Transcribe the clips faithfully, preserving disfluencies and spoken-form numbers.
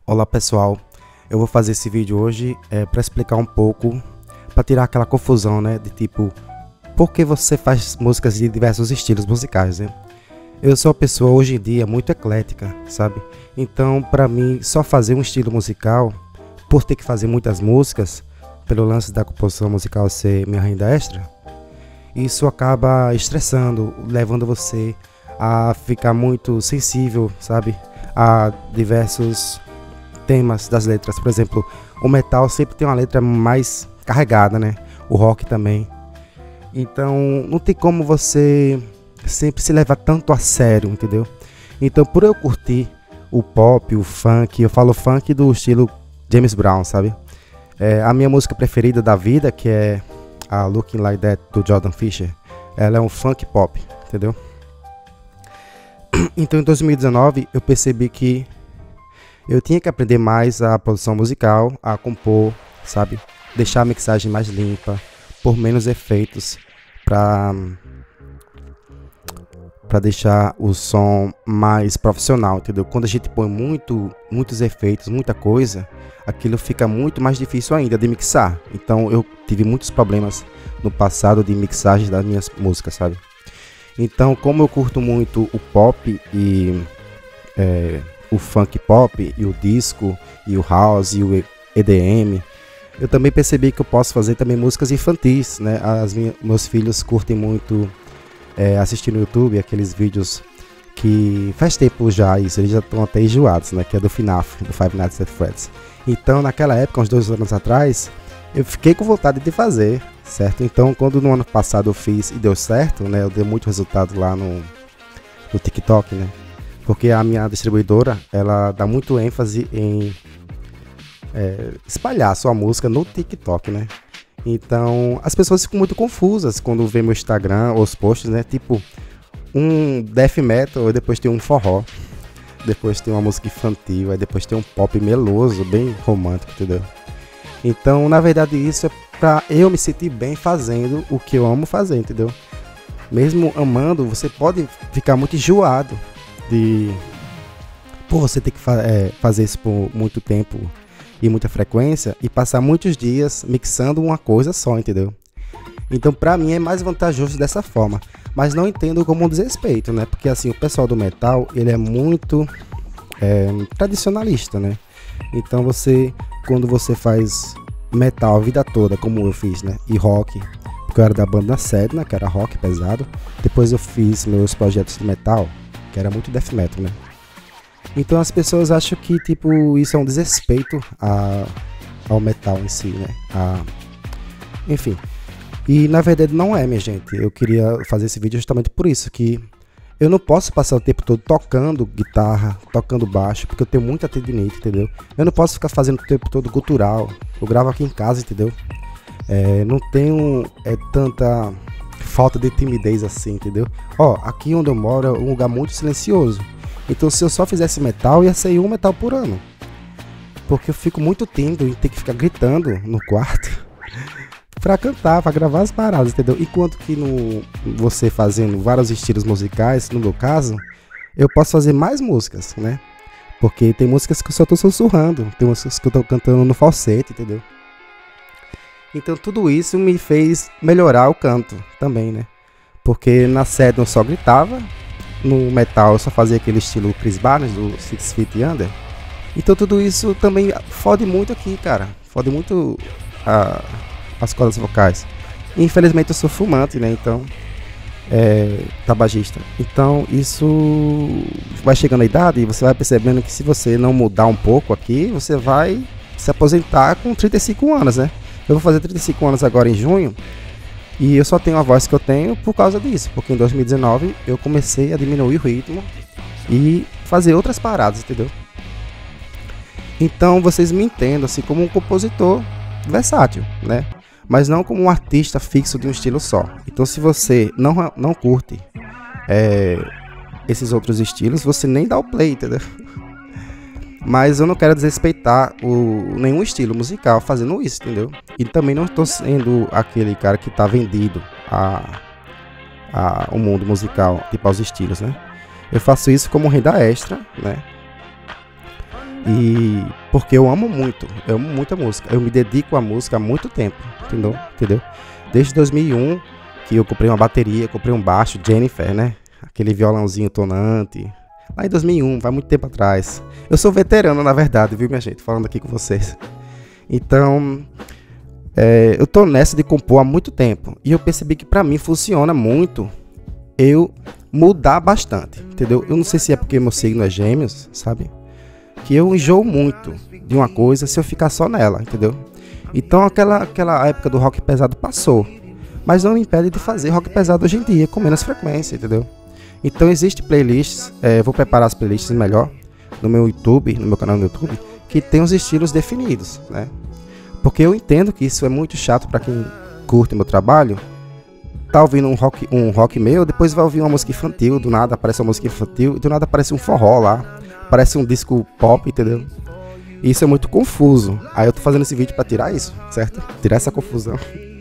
Olá pessoal, eu vou fazer esse vídeo hoje é, para explicar um pouco, para tirar aquela confusão, né, de tipo, por que você faz músicas de diversos estilos musicais, né? Eu sou uma pessoa hoje em dia muito eclética, sabe? Então, para mim, só fazer um estilo musical, por ter que fazer muitas músicas, pelo lance da composição musical ser minha renda extra, isso acaba estressando, levando você a ficar muito sensível, sabe? A diversos temas das letras. Por exemplo, o metal sempre tem uma letra mais carregada, né? O rock também. Então, não tem como você sempre se levar tanto a sério, entendeu? Então, por eu curtir o pop, o funk, eu falo funk do estilo James Brown, sabe? É, a minha música preferida da vida, que é a Looking Like That do Jordan Fisher, ela é um funk pop, entendeu? Então, em dois mil e dezenove, eu percebi que eu tinha que aprender mais a produção musical, a compor, sabe? Deixar a mixagem mais limpa, por menos efeitos, para para deixar o som mais profissional, entendeu? Quando a gente põe muito, muitos efeitos, muita coisa, aquilo fica muito mais difícil ainda de mixar. Então eu tive muitos problemas no passado de mixagem das minhas músicas, sabe? Então, como eu curto muito o pop e é, o funk pop e o disco e o house e o E D M, eu também percebi que eu posso fazer também músicas infantis, né? As minhas, meus filhos curtem muito é, assistir no YouTube aqueles vídeos que faz tempo já isso, eles já estão até enjoados, né? Que é do F NAF, do Five Nights at Freddy's. Então, naquela época, uns dois anos atrás, eu fiquei com vontade de fazer, certo? Então, quando no ano passado eu fiz e deu certo, né? Eu dei muito resultado lá no, no TikTok, né? Porque a minha distribuidora, ela dá muito ênfase em é, espalhar a sua música no TikTok, né? Então, as pessoas ficam muito confusas quando vê meu Instagram ou os posts, né? Tipo, um death metal, e depois tem um forró, depois tem uma música infantil, aí depois tem um pop meloso, bem romântico, entendeu? Então, na verdade, isso é pra eu me sentir bem fazendo o que eu amo fazer, entendeu? Mesmo amando, você pode ficar muito enjoado de por você ter que fa é, fazer isso por muito tempo e muita frequência e passar muitos dias mixando uma coisa só, entendeu? Então, pra mim é mais vantajoso dessa forma, mas não entendo como um desrespeito, né? Porque assim, o pessoal do metal, ele é muito é, tradicionalista, né? Então você, quando você faz metal a vida toda, como eu fiz, né? E rock, porque eu era da banda Sedna, que era rock pesado. Depois eu fiz meus projetos de metal, que era muito death metal, né? Então as pessoas acham que, tipo, isso é um desrespeito a, ao metal em si, né? A, enfim. E na verdade não é, minha gente. Eu queria fazer esse vídeo justamente por isso, que eu não posso passar o tempo todo tocando guitarra, tocando baixo, porque eu tenho muita tendinite, entendeu? Eu não posso ficar fazendo o tempo todo gutural. Eu gravo aqui em casa, entendeu? É, não tenho é, tanta falta de timidez assim, entendeu? Ó, aqui onde eu moro é um lugar muito silencioso. Então se eu só fizesse metal, ia sair um metal por ano. Porque eu fico muito tímido e tenho que ficar gritando no quarto pra cantar, pra gravar as paradas, entendeu? Enquanto que no, você fazendo vários estilos musicais, no meu caso, eu posso fazer mais músicas, né? Porque tem músicas que eu só tô sussurrando, tem músicas que eu tô cantando no falsete, entendeu? Então tudo isso me fez melhorar o canto também, né? Porque na série eu só gritava, no metal eu só fazia aquele estilo Chris Barnes, do Six Feet Under. Então tudo isso também fode muito aqui, cara. Fode muito a, as cordas vocais. Infelizmente eu sou fumante, né? Então, é, tabagista. Então isso vai chegando a idade e você vai percebendo que se você não mudar um pouco aqui, você vai se aposentar com trinta e cinco anos, né? Eu vou fazer trinta e cinco anos agora em junho. E eu só tenho a voz que eu tenho por causa disso, porque em dois mil e dezenove eu comecei a diminuir o ritmo e fazer outras paradas, entendeu? Então vocês me entendam assim como um compositor versátil, né? Mas não como um artista fixo de um estilo só. Então se você não, não curte é, esses outros estilos, você nem dá o play, entendeu? Mas eu não quero desrespeitar o, nenhum estilo musical fazendo isso, entendeu? E também não estou sendo aquele cara que está vendido a, a, ao mundo musical, tipo aos estilos, né? Eu faço isso como renda extra, né? E porque eu amo muito, eu amo muita música. Eu me dedico à música há muito tempo, entendeu? entendeu? Desde dois mil e um, que eu comprei uma bateria, comprei um baixo, Jennifer, né? Aquele violãozinho tonante. Lá em dois mil e um, vai muito tempo atrás. Eu sou veterano, na verdade, viu, minha gente? Falando aqui com vocês. Então, é, eu tô nessa de compor há muito tempo. E eu percebi que pra mim funciona muito eu mudar bastante, entendeu? Eu não sei se é porque meu signo é Gêmeos, sabe? Que eu enjoo muito de uma coisa se eu ficar só nela, entendeu? Então aquela, aquela época do rock pesado passou. Mas não me impede de fazer rock pesado hoje em dia, com menos frequência, entendeu? Então existe playlists, é, vou preparar as playlists melhor no meu YouTube, no meu canal no YouTube, que tem os estilos definidos, né? Porque eu entendo que isso é muito chato para quem curte meu trabalho. Tá ouvindo um rock, um rock meu, depois vai ouvir uma música infantil, do nada aparece uma música infantil, do nada aparece um forró lá, parece um disco pop, entendeu? E isso é muito confuso. Aí eu tô fazendo esse vídeo para tirar isso, certo? Tirar essa confusão.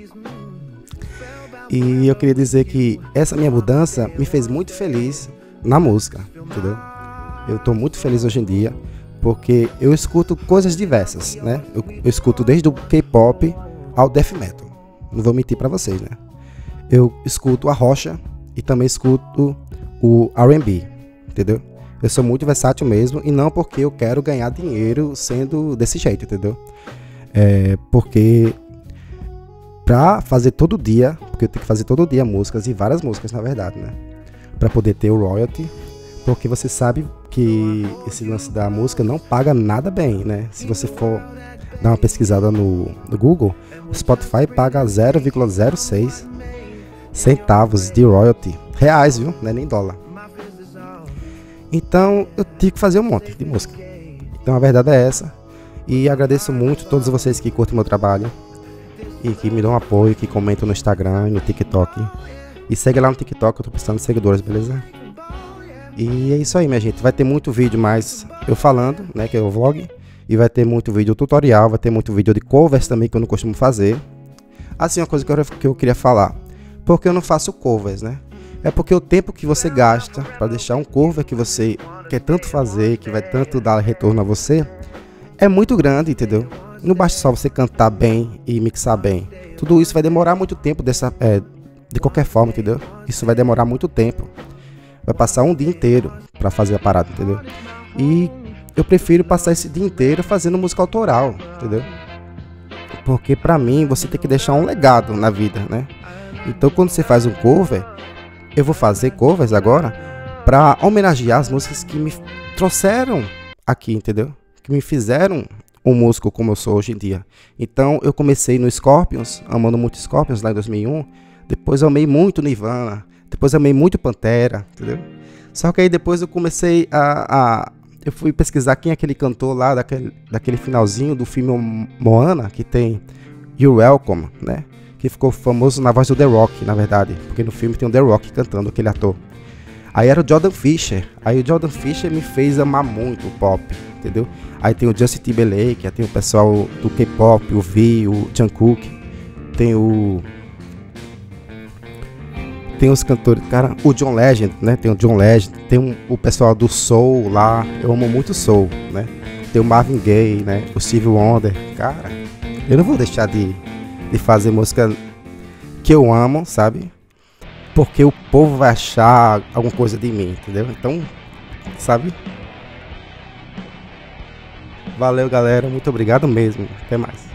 E eu queria dizer que essa minha mudança me fez muito feliz na música, entendeu? Eu tô muito feliz hoje em dia, porque eu escuto coisas diversas, né? Eu, eu escuto desde o K-pop ao death metal. Não vou mentir pra vocês, né? Eu escuto a rocha e também escuto o R and B, entendeu? Eu sou muito versátil mesmo, e não porque eu quero ganhar dinheiro sendo desse jeito, entendeu? É porque pra fazer todo dia, porque eu tenho que fazer todo dia músicas, e várias músicas na verdade, né? Pra poder ter o royalty, porque você sabe que esse lance da música não paga nada bem, né? Se você for dar uma pesquisada no, no Google, o Spotify paga zero vírgula zero seis centavos de royalty, reais, viu? Não é nem dólar. Então eu tive que fazer um monte de música. Então a verdade é essa. E agradeço muito a todos vocês que curtem meu trabalho e que me dão apoio, que comentam no Instagram e no TikTok. E segue lá no TikTok, eu tô precisando de seguidores, beleza? E é isso aí, minha gente. Vai ter muito vídeo mais eu falando, né, que é o vlog. E vai ter muito vídeo tutorial, vai ter muito vídeo de covers também, que eu não costumo fazer. Assim, uma coisa que eu, que eu queria falar. Por que eu não faço covers, né? É porque o tempo que você gasta para deixar um cover que você quer tanto fazer, que vai tanto dar retorno a você, é muito grande, entendeu? Não basta só você cantar bem e mixar bem. Tudo isso vai demorar muito tempo dessa, é, de qualquer forma, entendeu? Isso vai demorar muito tempo. Vai passar um dia inteiro para fazer a parada, entendeu? E eu prefiro passar esse dia inteiro fazendo música autoral, entendeu? Porque pra mim você tem que deixar um legado na vida, né? Então quando você faz um cover, eu vou fazer covers agora pra homenagear as músicas que me trouxeram aqui, entendeu? Que me fizeram um músico como eu sou hoje em dia. Então eu comecei no Scorpions, amando muito Scorpions lá em dois mil e um. Depois eu amei muito Nirvana. Depois eu amei muito Pantera, entendeu? Só que aí depois eu comecei a... a eu fui pesquisar quem é aquele cantor lá, daquele, daquele finalzinho do filme Moana, que tem You're Welcome, né? Que ficou famoso na voz do The Rock, na verdade. Porque no filme tem o The Rock cantando, aquele ator. Aí era o Jordan Fisher. Aí o Jordan Fisher me fez amar muito o pop, entendeu? Aí tem o Justin Timberlake, aí tem o pessoal do K-pop, o V, o Jungkook. Tem o... Tem os cantores, cara, o John Legend, né? Tem o John Legend, tem um, o pessoal do Soul lá, eu amo muito Soul, né? Tem o Marvin Gaye, né? O Stevie Wonder, cara, eu não vou deixar de, de fazer música que eu amo, sabe? Porque o povo vai achar alguma coisa de mim, entendeu? Então, sabe? Valeu, galera, muito obrigado mesmo, até mais.